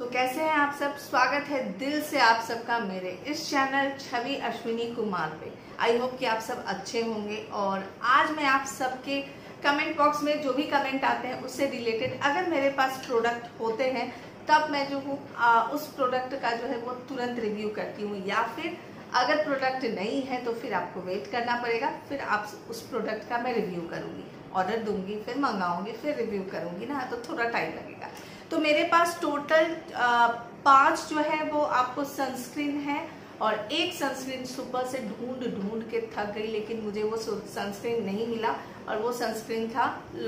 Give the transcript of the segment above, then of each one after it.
तो कैसे हैं आप सब। स्वागत है दिल से आप सबका मेरे इस चैनल छवि अश्विनी कुमार पे। आई होप कि आप सब अच्छे होंगे। और आज मैं आप सबके कमेंट बॉक्स में जो भी कमेंट आते हैं उससे रिलेटेड अगर मेरे पास प्रोडक्ट होते हैं तब मैं जो हूँ उस प्रोडक्ट का जो है वो तुरंत रिव्यू करती हूँ, या फिर अगर प्रोडक्ट नहीं है तो फिर आपको वेट करना पड़ेगा, फिर आप उस प्रोडक्ट का मैं रिव्यू करूँगी, ऑर्डर दूंगी, फिर मंगाऊंगी, फिर रिव्यू करूँगी ना, तो थोड़ा टाइम लगेगा। तो मेरे पास टोटल 5 जो है वो आपको सनस्क्रीन है, और एक सनस्क्रीन सुबह से ढूंढ के थक गई, लेकिन मुझे वो सनस्क्रीन नहीं मिला, और वो सनस्क्रीन था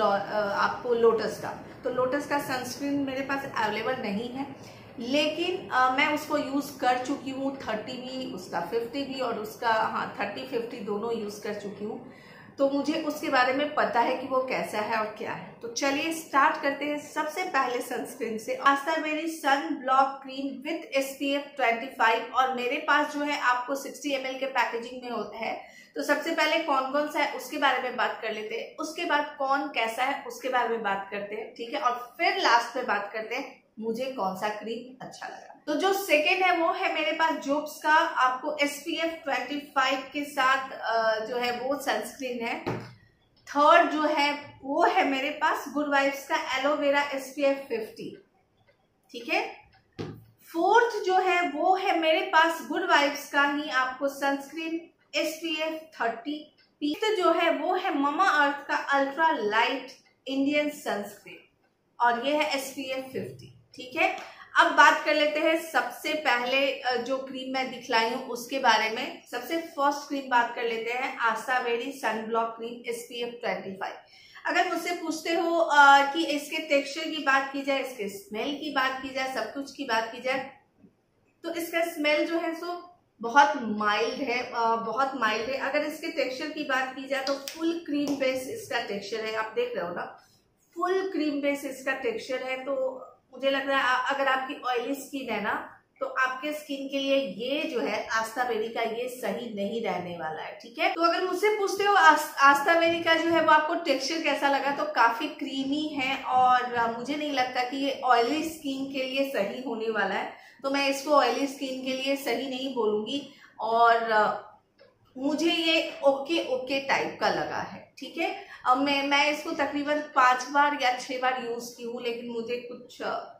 आपको लोटस का। तो लोटस का सनस्क्रीन मेरे पास अवेलेबल नहीं है, लेकिन मैं उसको यूज़ कर चुकी हूँ, 30 भी, उसका 50 भी, और उसका 30-50 दोनों यूज़ कर चुकी हूँ। तो मुझे उसके बारे में पता है कि वो कैसा है और क्या है। तो चलिए स्टार्ट करते हैं सबसे पहले सनस्क्रीन से। Astaberry sun block cream with SPF 25, और मेरे पास जो है आपको 60 ml के पैकेजिंग में है। तो सबसे पहले कौन कौन सा है उसके बारे में बात कर लेते हैं, उसके बाद कौन कैसा है उसके बारे में बात करते हैं, ठीक है, और फिर लास्ट में बात करते हैं मुझे कौन सा क्रीम अच्छा लगा। तो जो सेकेंड है वो है मेरे पास जोब्स का आपको SPF 25 के साथ जो है वो सनस्क्रीन है। थर्ड जो है वो है मेरे पास गुड वाइब्स का एलोवेरा SPF 50, ठीक है। फोर्थ जो है वो है मेरे पास गुड वाइब्स का ही आपको सनस्क्रीन SPF 30। फिफ्थ जो है वो है ममा अर्थ का अल्ट्रा लाइट इंडियन सनस्क्रीन, और ये है SPF 50, ठीक है। अब बात कर लेते हैं सबसे पहले जो क्रीम मैं दिखलाई हूँ उसके बारे में। सबसे फर्स्ट क्रीम बात कर लेते हैं Astaberry sun block cream SPF 25। अगर मुझसे पूछते हो कि इसके टेक्सचर की बात की जाए, इसके स्मेल की बात की जाए, सब कुछ की बात की जाए, तो इसका स्मेल जो है सो बहुत माइल्ड है, बहुत माइल्ड है। अगर इसके टेक्सचर की बात की जाए तो फुल क्रीम बेस इसका टेक्सचर है, आप देख रहे हो ना, फुल क्रीम बेस इसका टेक्सचर है। तो मुझे लग रहा है अगर आपकी ऑयली स्किन है ना, तो आपके स्किन के लिए ये जो है आस्था वेरी का ये सही नहीं रहने वाला है, ठीक है। तो अगर मुझसे पूछते हो आस्था वेरी का जो है वो आपको टेक्सचर कैसा लगा, तो काफी क्रीमी है, और मुझे नहीं लगता कि ये ऑयली स्किन के लिए सही होने वाला है। तो मैं इसको ऑयली स्किन के लिए सही नहीं बोलूंगी, और मुझे ये ओके टाइप का लगा है, ठीक है। अब मैं इसको तकरीबन 5 बार या 6 बार यूज की हूँ, लेकिन मुझे कुछ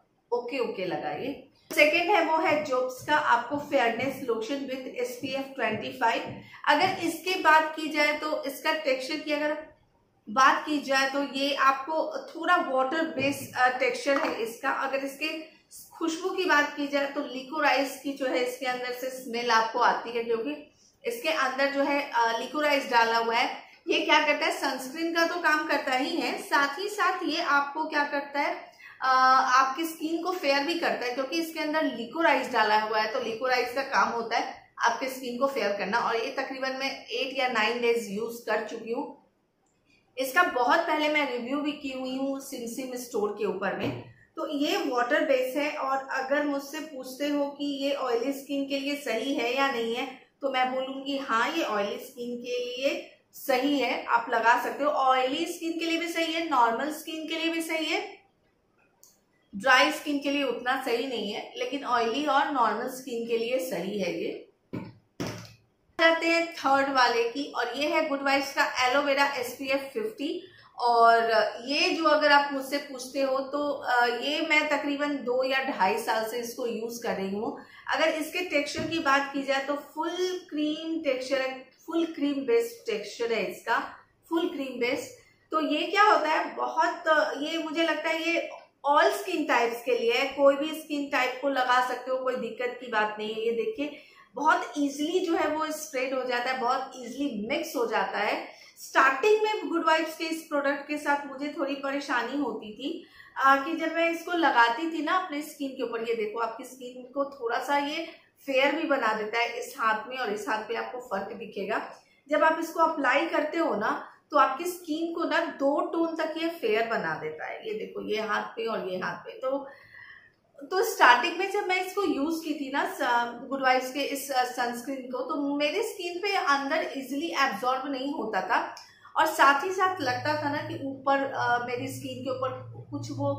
ओके लगा ये। सेकेंड है वो है जोब्स का आपको फेयरनेस लोशन विद SPF 25। अगर इसकी बात की जाए तो इसका टेक्सचर की अगर बात की जाए तो ये आपको थोड़ा वाटर बेस्ड टेक्सचर है इसका। अगर इसके खुशबू की बात की जाए तो लिकोराइज की जो है इसके अंदर से स्मेल आपको आती है, क्योंकि इसके अंदर जो है लिकोराइज डाला हुआ है। ये क्या करता है, सनस्क्रीन का तो काम करता ही है, साथ ही साथ ये आपको क्या करता है, आपकी स्किन को फेयर भी करता है, क्योंकि इसके अंदर लिकोराइज डाला हुआ है। तो लिकोराइज का काम होता है आपके स्किन को फेयर करना, और ये तकरीबन मैं 8 या 9 डेज यूज कर चुकी हूँ। इसका बहुत पहले मैं रिव्यू भी की हुई हूँ सिम स्टोर के ऊपर में। तो ये वाटर बेस है, और अगर मुझसे पूछते हो कि ये ऑयली स्किन के लिए सही है या नहीं है, तो मैं बोलूंगी हाँ, ये ऑयली स्किन के लिए सही है, आप लगा सकते हो। ऑयली स्किन के लिए भी सही है, नॉर्मल स्किन के लिए भी सही है, ड्राई स्किन के लिए उतना सही नहीं है, लेकिन ऑयली और नॉर्मल स्किन के लिए सही है ये। जाते हैं थर्ड वाले की, और ये है गुड वाइब्स का एलोवेरा SPF 50। और ये जो अगर आप मुझसे पूछते हो तो ये मैं तकरीबन 2 या 2.5 साल से इसको यूज कर रही हूँ। अगर इसके टेक्सचर की बात की जाए तो फुल क्रीम टेक्सचर है, फुल क्रीम बेस्ड टेक्सचर है इसका, फुल क्रीम बेस्ड। तो ये क्या होता है, बहुत ये मुझे लगता है ये ऑल स्किन टाइप्स के लिए है, कोई भी स्किन टाइप को लगा सकते हो, कोई दिक्कत की बात नहीं है। ये देखिए बहुत इजीली जो है वो स्प्रेड हो जाता है, बहुत इजीली मिक्स हो जाता है। स्टार्टिंग में गुड वाइब्स के इस प्रोडक्ट के साथ मुझे थोड़ी परेशानी होती थी कि जब मैं इसको लगाती थी ना अपने स्किन के ऊपर, ये देखो आपकी स्किन को थोड़ा सा ये फेयर भी बना देता है, इस हाथ में और इस हाथ पे आपको फर्क दिखेगा। जब आप इसको अप्लाई करते हो ना तो आपकी स्किन को ना 2 टोन तक ये फेयर बना देता है। ये देखो, ये हाथ पे और ये हाथ पे। तो स्टार्टिंग में जब मैं इसको यूज की थी ना गुड वाइब्स के इस सनस्क्रीन को, तो मेरे स्किन पे अंदर इजीली एब्जॉर्ब नहीं होता था, और साथ ही साथ लगता था ना कि ऊपर मेरी स्किन के ऊपर कुछ वो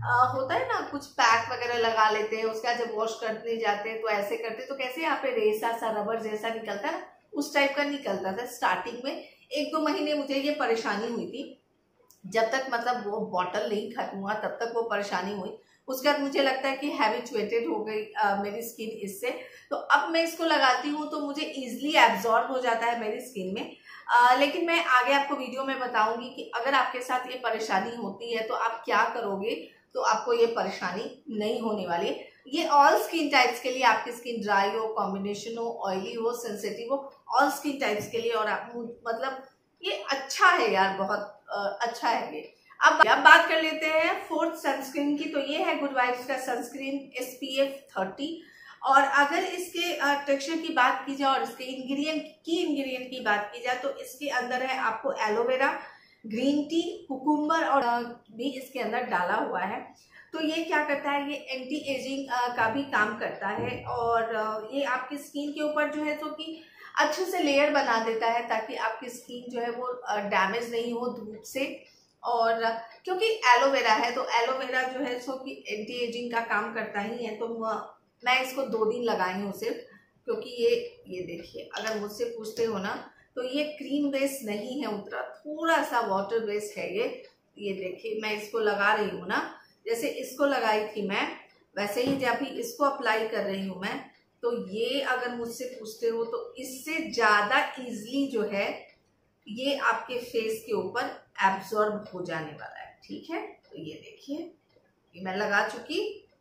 होता है ना, कुछ पैक वगैरह लगा लेते हैं, उसके बाद जब वॉश करने जाते हैं तो ऐसे करते हैं, तो कैसे यहाँ पे रेसा सा रबर जैसा निकलता है, उस टाइप का निकलता था। स्टार्टिंग में 1-2 महीने मुझे ये परेशानी हुई थी, जब तक मतलब वो बॉटल नहीं खत्म हुआ तब तक वो परेशानी हुई। उसके बाद मुझे लगता है कि हैबिचुएटेड हो गई मेरी स्किन इससे, तो अब मैं इसको लगाती हूँ तो मुझे इजीली एब्जॉर्ब हो जाता है मेरी स्किन में। लेकिन मैं आगे आपको वीडियो में बताऊंगी कि अगर आपके साथ ये परेशानी होती है तो आप क्या करोगे, तो आपको ये परेशानी नहीं होने वाली है। ये ऑल स्किन टाइप्स के लिए, आपकी स्किन ड्राई हो, कॉम्बिनेशन हो, ऑयली हो, सेंसिटिव हो, ऑल स्किन टाइप्स के लिए। और आप मतलब ये अच्छा है यार, बहुत अच्छा है ये। अब बात कर लेते हैं 4th सनस्क्रीन की। तो ये है गुड वाइब्स का सनस्क्रीन SPF 30। और अगर इसके टेक्सचर की बात की जाए और इसके इंग्रेडिएंट की बात की जाए, तो इसके अंदर है आपको एलोवेरा, ग्रीन टी, कुकुम्बर और भी इसके अंदर डाला हुआ है। तो ये क्या करता है, ये एंटी एजिंग का भी काम करता है, और ये आपकी स्किन के ऊपर जो है तो कि अच्छे से लेयर बना देता है, ताकि आपकी स्किन जो है वो डैमेज नहीं हो धूप से। और क्योंकि एलोवेरा है, तो एलोवेरा जो है सो कि एंटी एजिंग का काम करता ही है। तो मैं इसको 2 दिन लगाई हूँ सिर्फ, क्योंकि ये देखिए, अगर मुझसे पूछते हो ना तो ये क्रीम बेस नहीं है उतना, थोड़ा सा वाटर बेस है ये देखिए, मैं इसको लगा रही हूँ ना, जैसे इसको लगाई थी मैं, वैसे ही जब भी इसको अप्लाई कर रही हूँ मैं। तो ये अगर मुझसे पूछते हो तो इससे ज़्यादा इजली जो है ये आपके फेस के ऊपर एब्जॉर्ब हो जाने वाला है। ठीक है, तो ये देखिए, ये मैं लगा चुकी।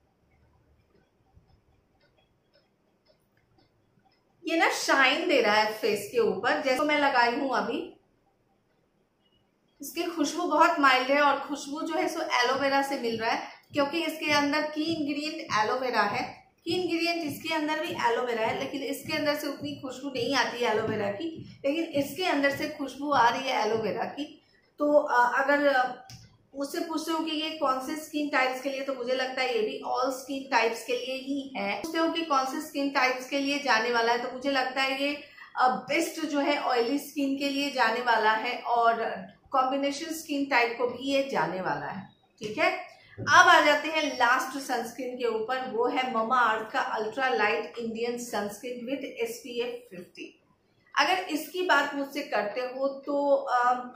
ये ना शाइन दे रहा है फेस के ऊपर, जैसे मैं लगाई हूं अभी। इसकी खुशबू बहुत माइल्ड है, और खुशबू जो है सो एलोवेरा से मिल रहा है, क्योंकि इसके अंदर की इंग्रेडिएंट एलोवेरा है। की इंग्रेडिएंट इसके अंदर भी एलोवेरा है, लेकिन इसके अंदर से उतनी खुशबू नहीं आती है एलोवेरा की, लेकिन इसके अंदर से खुशबू आ रही है एलोवेरा की। तो अगर मुझसे पूछते हो कि ये कौन से स्किन टाइप्स के लिए, तो मुझे लगता है ये भी ऑल स्किन टाइप्स के लिए ही है। पूछते हो कि कौन से स्किन टाइप्स के लिए जाने वाला है, तो मुझे लगता है ये बेस्ट जो है ऑयली स्किन के लिए जाने वाला है, और कॉम्बिनेशन स्किन टाइप को भी ये जाने वाला है। ठीक है, अब आ जाते हैं लास्ट सनस्क्रीन के ऊपर, वो है ममाअर्थ का ultra light Indian sunscreen with SPF 50। अगर इसकी बात मुझसे करते हो तो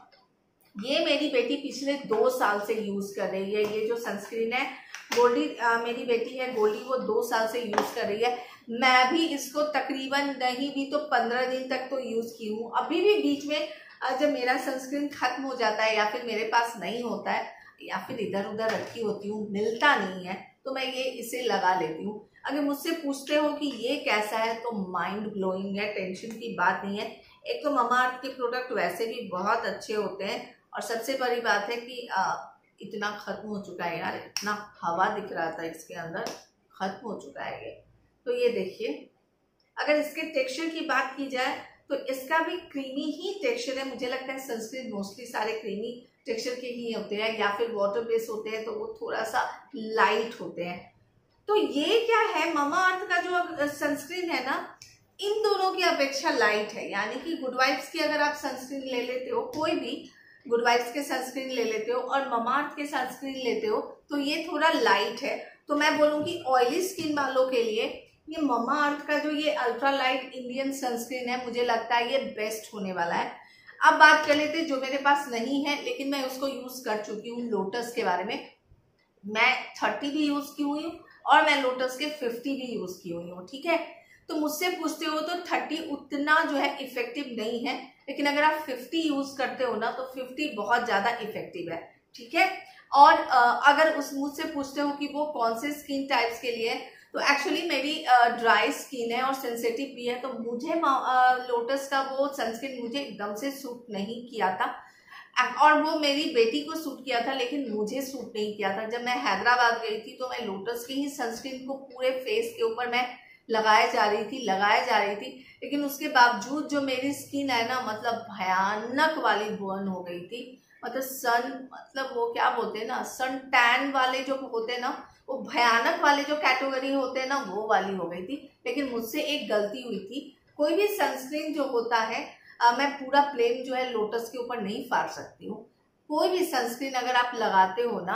ये मेरी बेटी पिछले 2 साल से यूज कर रही है। ये जो सनस्क्रीन है, गोल्डी मेरी बेटी है गोल्डी, वो 2 साल से यूज कर रही है। मैं भी इसको तकरीबन नहीं भी तो 15 दिन तक तो यूज की हूँ। अभी भी बीच में जब मेरा सनस्क्रीन खत्म हो जाता है, या फिर मेरे पास नहीं होता है, या फिर इधर उधर रखी होती हूँ, मिलता नहीं है, तो मैं ये इसे लगा लेती हूँ। अगर मुझसे पूछते हो कि ये कैसा है, तो माइंड ब्लोइंग है, टेंशन की बात नहीं है। एक तो ममाअर्थ के प्रोडक्ट वैसे भी बहुत अच्छे होते हैं, और सबसे बड़ी बात है कि इतना खत्म हो चुका है यार, इतना हवा दिख रहा था इसके अंदर, खत्म हो चुका है ये। तो ये देखिए, अगर इसके टेक्सचर की बात की जाए तो इसका भी क्रीमी ही टेक्सचर है। मुझे लगता है सनस्क्रीन मोस्टली सारे क्रीमी टेक्सचर के ही होते हैं, या फिर वाटर बेस होते हैं, तो वो थोड़ा सा लाइट होते हैं। तो ये क्या है, ममाअर्थ का जो सनस्क्रीन है ना, इन दोनों की अपेक्षा लाइट है। यानी कि गुड वाइब्स की अगर आप सनस्क्रीन ले लेते हो, कोई भी गुड वाइब्स के सनस्क्रीन ले लेते हो और ममाअर्थ के सनस्क्रीन लेते हो, तो ये थोड़ा लाइट है। तो मैं बोलूँगी ऑयली स्किन वालों के लिए ये ममाअर्थ का जो ये अल्ट्रा लाइट इंडियन सनस्क्रीन है, मुझे लगता है ये बेस्ट होने वाला है। अब बात कर लेते हैं जो मेरे पास नहीं है, लेकिन मैं उसको यूज कर चुकी हूँ, लोटस के बारे में। मैं 30 भी यूज की हुई हूँ, और मैं लोटस के 50 भी यूज की हुई हूँ। ठीक है, तो मुझसे पूछते हो तो 30 उतना जो है इफेक्टिव नहीं है, लेकिन अगर आप 50 यूज करते हो ना, तो 50 बहुत ज्यादा इफेक्टिव है। ठीक है, और अगर मुझसे पूछते हो कि वो कौन से स्किन टाइप्स के लिए, तो एक्चुअली मेरी ड्राई स्किन है और सेंसिटिव भी है, तो मुझे लोटस का वो सनस्क्रीन मुझे एकदम से सूट नहीं किया था, और वो मेरी बेटी को सूट किया था, लेकिन मुझे सूट नहीं किया था। जब मैं हैदराबाद गई थी तो मैं लोटस की ही सनस्क्रीन को पूरे फेस के ऊपर मैं लगाए जा रही थी, लेकिन उसके बावजूद जो मेरी स्किन है ना, मतलब भयानक वाली बर्न हो गई थी। मतलब वो क्या बोलते हैं ना, सन टैन वाले जो होते हैं ना, वो भयानक वाले जो कैटेगरी होते हैं ना, वो वाली हो गई थी। लेकिन मुझसे एक गलती हुई थी, कोई भी सनस्क्रीन जो होता है मैं पूरा प्लेन जो है लोटस के ऊपर नहीं फाड़ सकती हूँ। कोई भी सनस्क्रीन अगर आप लगाते हो ना,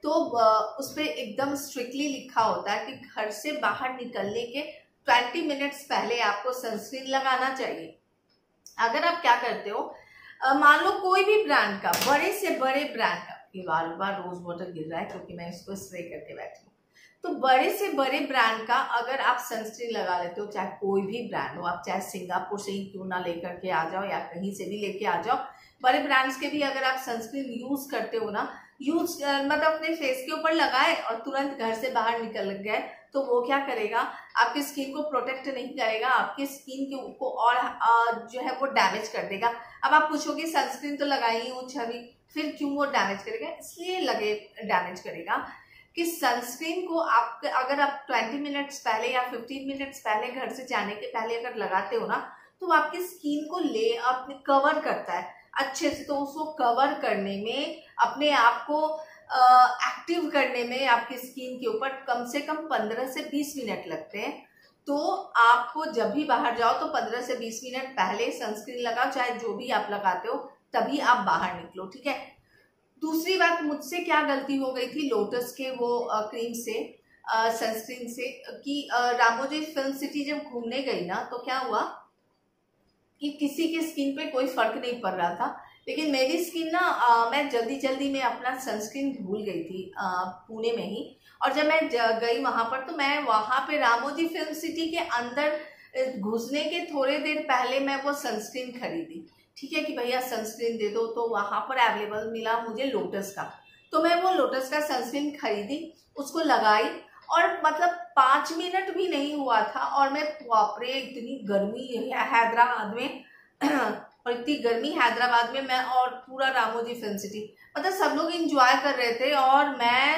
तो उस पर एकदम स्ट्रिक्टली लिखा होता है कि घर से बाहर निकलने के 20 मिनट्स पहले आपको सनस्क्रीन लगाना चाहिए। अगर आप क्या करते हो, मान लो कोई भी ब्रांड का, बड़े से बड़े ब्रांड का, ये बार बार रोज वाटर गिर रहा है क्योंकि मैं इसको स्प्रे करके बैठी हूँ, तो बड़े से बड़े ब्रांड का अगर आप सनस्क्रीन लगा लेते हो, चाहे कोई भी ब्रांड हो, आप चाहे सिंगापुर से ही क्यों ना लेकर के आ जाओ या कहीं से भी लेके आ जाओ, बड़े ब्रांड्स के भी अगर आप सनस्क्रीन यूज करते हो ना, मतलब अपने फेस के ऊपर लगाए और तुरंत घर से बाहर निकल गए, तो वो क्या करेगा, आपकी स्किन को प्रोटेक्ट नहीं करेगा, आपकी स्किन के को और जो है वो डैमेज कर देगा। अब आप पूछोगे सनस्क्रीन तो लगाई हूँ छवि, फिर क्यों वो डैमेज करेगा? इसलिए लगे डैमेज करेगा कि सनस्क्रीन को आप अगर आप 20 मिनट्स पहले या 15 मिनट्स पहले घर से जाने के पहले अगर लगाते हो ना, तो वो आपकी स्किन को अपने कवर करता है अच्छे से। तो उसको कवर करने में, अपने आप को एक्टिव करने में आपकी स्किन के ऊपर कम से कम 15 से 20 मिनट लगते हैं। तो आपको जब भी बाहर जाओ तो 15 से 20 मिनट पहले सनस्क्रीन लगाओ, चाहे जो भी आप लगाते हो, तभी आप बाहर निकलो, ठीक है। दूसरी बात, मुझसे क्या गलती हो गई थी लोटस के वो क्रीम से, सनस्क्रीन से, कि रामोजी फिल्म सिटी जब घूमने गई ना, तो क्या हुआ कि किसी की स्किन पे कोई फर्क नहीं पड़ रहा था, लेकिन मेरी स्किन ना मैं जल्दी में अपना सनस्क्रीन भूल गई थी पुणे में ही। और जब मैं गई वहां पर, तो मैं वहां पे रामोजी फिल्म सिटी के अंदर घुसने के थोड़े देर पहले मैं वो सनस्क्रीन खरीदी, ठीक है, कि भैया सनस्क्रीन दे दो। तो वहां पर अवेलेबल मिला मुझे लोटस का, तो मैं वो लोटस का सनस्क्रीन खरीदी, उसको लगाई, और मतलब 5 मिनट भी नहीं हुआ था और मैं, बाप रे, इतनी गर्मी हैदराबाद में और इतनी गर्मी हैदराबाद में, मैं और पूरा रामोजी फिल्म सिटी, मतलब सब लोग एंजॉय कर रहे थे और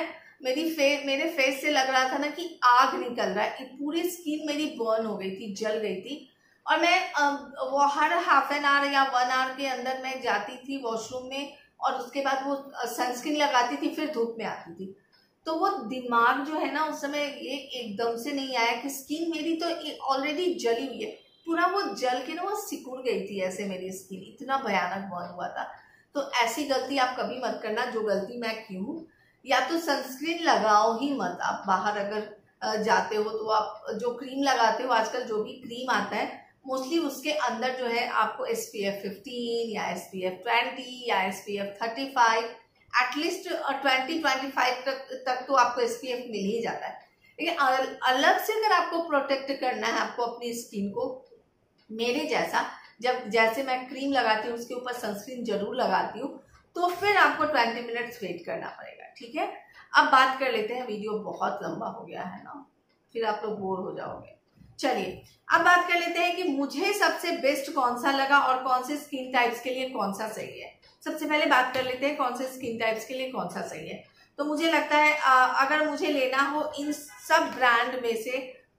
मेरे फेस से लग रहा था ना कि आग निकल रहा है, पूरी स्किन मेरी बर्न हो गई थी, जल गई थी। और मैं वो हर हाफ एन आवर या 1 आवर के अंदर मैं जाती थी वॉशरूम में, और उसके बाद वो सनस्क्रीन लगाती थी, फिर धूप में आती थी। तो वो दिमाग जो है ना, उस समय ये एकदम से नहीं आया कि स्किन मेरी तो ऑलरेडी जली हुई है, पूरा वो जल के ना वो सिकुड़ गई थी ऐसे, मेरी स्किन इतना भयानक बर्न हुआ था। तो ऐसी गलती आप कभी मत करना जो गलती मैं की हूँ। या तो सनस्क्रीन लगाओ ही मत, आप बाहर अगर जाते हो तो आप जो क्रीम लगाते हो, आजकल जो भी क्रीम आता है मोस्टली उसके अंदर जो है आपको SPF 15 या SPF 20 या SPF 35, एटलीस्ट 20-25 तक तो आपको SPF मिल ही जाता है। लेकिन अलग से अगर आपको प्रोटेक्ट करना है आपको अपनी स्किन को, मेरे जैसा, जैसे मैं क्रीम लगाती हूँ उसके ऊपर सनस्क्रीन जरूर लगाती हूँ, तो फिर आपको 20 मिनट्स वेट करना पड़ेगा, ठीक है। अब बात कर लेते हैं, वीडियो बहुत लंबा हो गया है ना, फिर आप लोग बोर हो जाओगे। चलिए अब बात कर लेते हैं कि मुझे सबसे बेस्ट कौन सा लगा और कौन से स्किन टाइप्स के लिए कौन सा सही है। सबसे पहले बात कर लेते हैं कौन से स्किन टाइप्स के लिए कौन सा सही है। तो मुझे लगता है अगर मुझे लेना हो इन सब ब्रांड में से,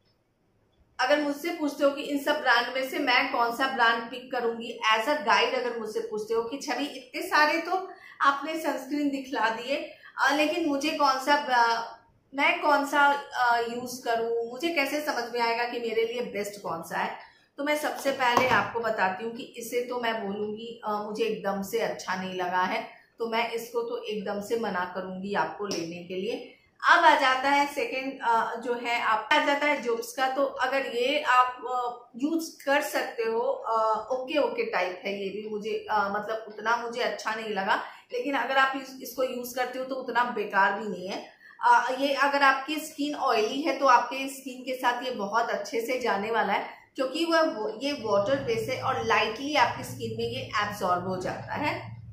अगर मुझसे पूछते हो कि इन सब ब्रांड में से मैं कौन सा ब्रांड पिक करूंगी एज अ गाइड, अगर मुझसे पूछते हो कि छवि इतने सारे तो आपने सनस्क्रीन दिखला दिए, लेकिन मुझे मैं कौन सा यूज करूं, मुझे कैसे समझ में आएगा कि मेरे लिए बेस्ट कौन सा है, तो मैं सबसे पहले आपको बताती हूँ कि इसे तो मैं बोलूंगी मुझे एकदम से अच्छा नहीं लगा है, तो मैं इसको तो एकदम से मना करूंगी आपको लेने के लिए। अब आ जाता है सेकंड जो है, आप आ जाता है जोब्स का। तो अगर ये आप यूज कर सकते हो, ओके टाइप है ये भी, मुझे मतलब उतना मुझे अच्छा नहीं लगा, लेकिन अगर आप इसको यूज करते हो तो उतना बेकार भी नहीं है। ये अगर आपकी स्किन ऑयली है तो आपके स्किन के साथ ये बहुत अच्छे से जाने वाला है, क्योंकि ये वाटर बेस है और लाइटली आपकी स्किन में ये एब्जॉर्ब हो जाता है।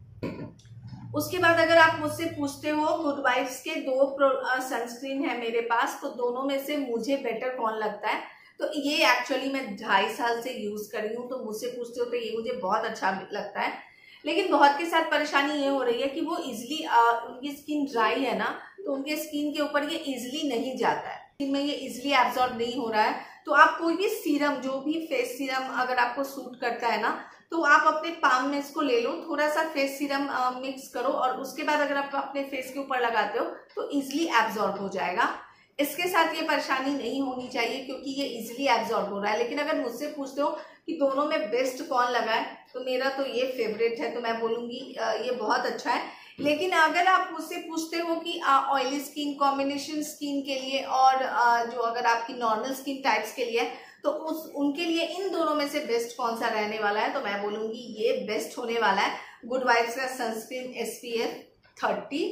उसके बाद अगर आप मुझसे पूछते हो, गुड वाइब्स के 2 सनस्क्रीन है मेरे पास, तो दोनों में से मुझे बेटर कौन लगता है, तो ये एक्चुअली मैं 2.5 साल से यूज कर रही हूँ, तो मुझसे पूछते हो तो ये मुझे बहुत अच्छा लगता है। लेकिन बहुत के साथ परेशानी ये हो रही है कि वो इजिली, उनकी स्किन ड्राई है ना, तो उनके स्किन के ऊपर ये इजिली नहीं जाता है, स्किन में ये इजिली एब्जॉर्ब नहीं हो रहा है। तो आप कोई भी सीरम, जो भी फेस सीरम अगर आपको सूट करता है ना, तो आप अपने पाम में इसको ले लो, थोड़ा सा फेस सीरम मिक्स करो, और उसके बाद अगर आप अपने फेस के ऊपर लगाते हो तो इजिली एब्जॉर्ब हो जाएगा। इसके साथ ये परेशानी नहीं होनी चाहिए क्योंकि ये इजिली एब्जॉर्ब हो रहा है। लेकिन अगर मुझसे पूछते हो कि दोनों में बेस्ट कौन लगा है, तो मेरा तो ये फेवरेट है, तो मैं बोलूंगी ये बहुत अच्छा है। लेकिन अगर आप मुझसे पूछते हो कि ऑयली स्किन, कॉम्बिनेशन स्किन के लिए और जो अगर आपकी नॉर्मल स्किन टाइप्स के लिए, तो उनके लिए इन दोनों में से बेस्ट कौन सा रहने वाला है, तो मैं बोलूंगी ये बेस्ट होने वाला है गुड वाइब्स का सनस्क्रीन SPF 30।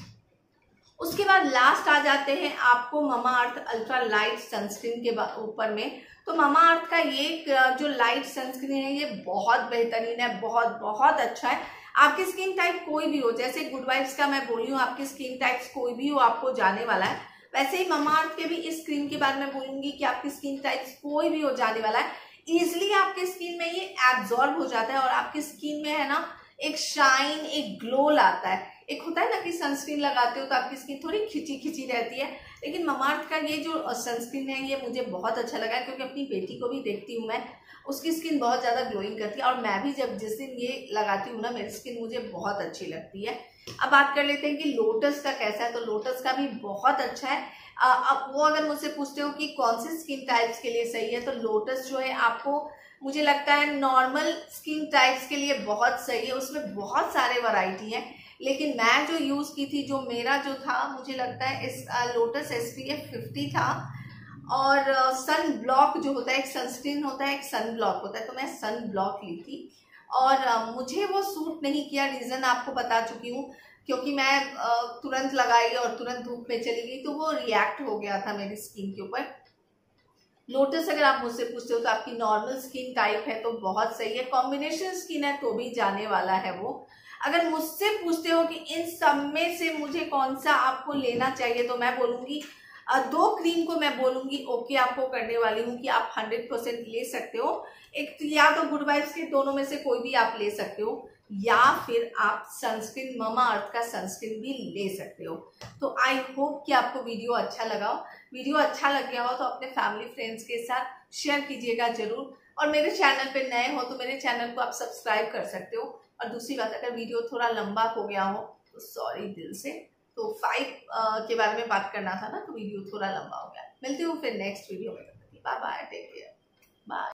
उसके बाद लास्ट आ जाते हैं आपको ममाअर्थ अल्ट्रा लाइट सनस्क्रीन के ऊपर में। तो ममाअर्थ का ये जो लाइट सनस्क्रीन है ये बहुत बेहतरीन है, बहुत बहुत अच्छा है। आपकी स्किन टाइप कोई भी हो, जैसे गुड वाइब्स का मैं बोली हूँ आपकी स्किन टाइप्स कोई भी हो आपको जाने वाला है, वैसे ही ममाअर्थ के भी इस क्रीम के बारे में बोलूंगी कि आपकी स्किन टाइप्स कोई भी हो जाने वाला है। इजिली आपकी स्किन में ये एब्जॉर्ब हो जाता है और आपकी स्किन में है ना एक शाइन, एक ग्लो लाता है। एक होता है ना कि सनस्क्रीन लगाते हो तो आपकी स्किन थोड़ी खिंची खिंची रहती है, लेकिन ममाअर्थ का ये जो सनस्क्रीन है ये मुझे बहुत अच्छा लगा, क्योंकि अपनी बेटी को भी देखती हूँ मैं, उसकी स्किन बहुत ज़्यादा ग्लोइंग करती है और मैं भी जब जिस दिन ये लगाती हूँ ना मेरी स्किन मुझे बहुत अच्छी लगती है। अब बात कर लेते हैं कि लोटस का कैसा है, तो लोटस का भी बहुत अच्छा है। अब वो अगर मुझसे पूछते हो कि कौन सी स्किन टाइप्स के लिए सही है, तो लोटस जो है आपको मुझे लगता है नॉर्मल स्किन टाइप्स के लिए बहुत सही है। उसमें बहुत सारे वैरायटी हैं, लेकिन मैं जो यूज़ की थी, जो मेरा जो था, मुझे लगता है इस लोटस SPF 50 था। और सन ब्लॉक जो होता है, एक सनस्क्रीन होता है, एक सन ब्लॉक होता है, तो मैं सन ब्लॉक ली थी और मुझे वो सूट नहीं किया। रीज़न आपको बता चुकी हूँ, क्योंकि मैं तुरंत लगाई और तुरंत धूप में चली गई, तो वो रिएक्ट हो गया था मेरी स्किन के ऊपर। लोटस अगर आप मुझसे पूछते हो तो आपकी नॉर्मल स्किन टाइप है तो बहुत सही है, कॉम्बिनेशन स्किन है तो भी जाने वाला है वो। अगर मुझसे पूछते हो कि इन सब में से मुझे कौन सा आपको लेना चाहिए, तो मैं बोलूंगी दो क्रीम को मैं बोलूंगी ओके आपको करने वाली हूँ कि आप 100% ले सकते हो। एक या तो गुड वाइब्स के दोनों में से कोई भी आप ले सकते हो, या फिर आप सनस्क्रीन ममाअर्थ का सनस्क्रीन भी ले सकते हो। तो आई होप कि आपको वीडियो अच्छा लगा हो। वीडियो अच्छा लग गया हो तो अपने फैमिली फ्रेंड्स के साथ शेयर कीजिएगा जरूर, और मेरे चैनल पे नए हो तो मेरे चैनल को आप सब्सक्राइब कर सकते हो। और दूसरी बात, अगर वीडियो थोड़ा लंबा हो गया हो तो सॉरी दिल से, तो 5 के बारे में बात करना था ना, तो वीडियो थोड़ा लंबा हो गया। मिलती हूँ फिर नेक्स्ट वीडियो में। Bye bye, take care, bye.